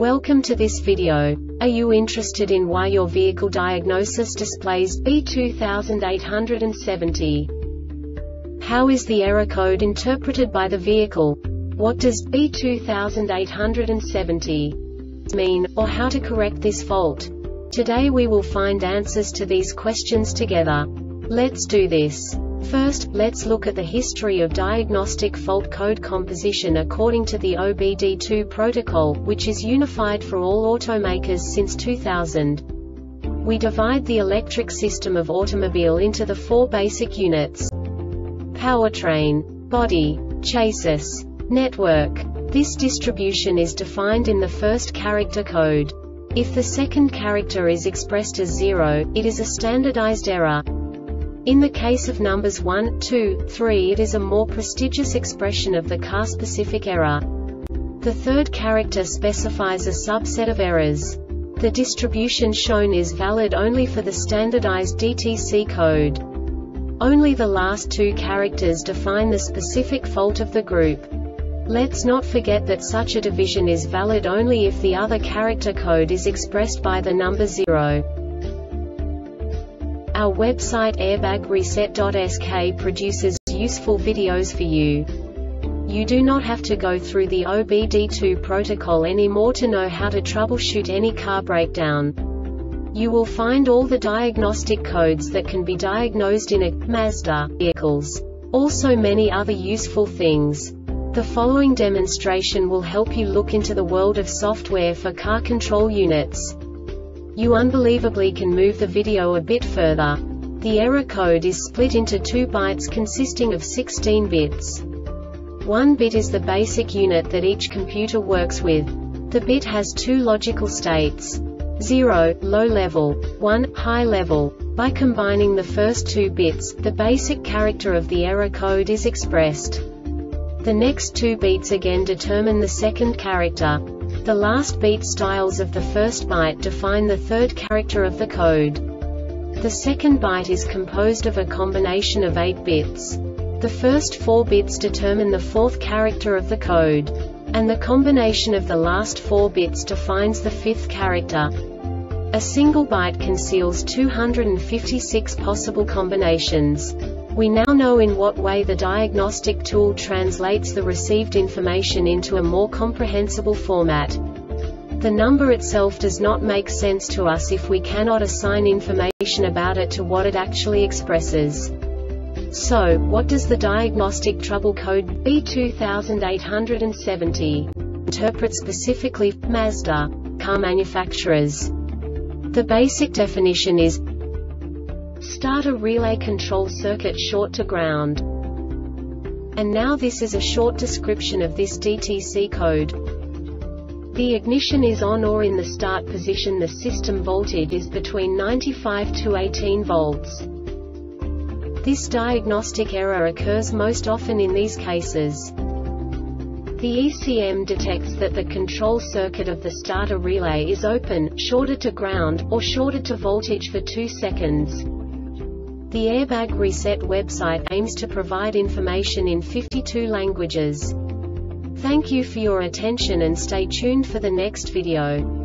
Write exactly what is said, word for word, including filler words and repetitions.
Welcome to this video. Are you interested in why your vehicle diagnosis displays B two eight seven zero? How is the error code interpreted by the vehicle? What does B two eight seven zero mean, or how to correct this fault? Today we will find answers to these questions together. Let's do this. First, let's look at the history of diagnostic fault code composition according to the O B D two protocol, which is unified for all automakers since two thousand. We divide the electric system of automobile into the four basic units: powertrain, body, chassis, network. This distribution is defined in the first character code. If the second character is expressed as zero, it is a standardized error. In the case of numbers one, two, three, it is a more prestigious expression of the car-specific error. The third character specifies a subset of errors. The distribution shown is valid only for the standardized D T C code. Only the last two characters define the specific fault of the group. Let's not forget that such a division is valid only if the other character code is expressed by the number zero. Our website airbag reset dot S K produces useful videos for you. You do not have to go through the O B D two protocol anymore to know how to troubleshoot any car breakdown. You will find all the diagnostic codes that can be diagnosed in a Mazda vehicles. Also many other useful things. The following demonstration will help you look into the world of software for car control units. You unbelievably can move the video a bit further. The error code is split into two bytes consisting of sixteen bits. One bit is the basic unit that each computer works with. The bit has two logical states: zero, low level, one, high level. By combining the first two bits, the basic character of the error code is expressed. The next two bits again determine the second character. The last beat styles of the first byte define the third character of the code. The second byte is composed of a combination of eight bits. The first four bits determine the fourth character of the code. And the combination of the last four bits defines the fifth character. A single byte conceals two hundred fifty-six possible combinations. We now know in what way the diagnostic tool translates the received information into a more comprehensible format. The number itself does not make sense to us if we cannot assign information about it to what it actually expresses. So, what does the diagnostic trouble code B two eight seven zero interpret specifically for Mazda car manufacturers? The basic definition is starter relay control circuit short to ground. And now this is a short description of this D T C code. The ignition is on or in the start position. The system voltage is between ninety-five to eighteen volts. This diagnostic error occurs most often in these cases. The E C M detects that the control circuit of the starter relay is open, shorted to ground, or shorted to voltage for two seconds. The Airbag Reset website aims to provide information in fifty-two languages. Thank you for your attention and stay tuned for the next video.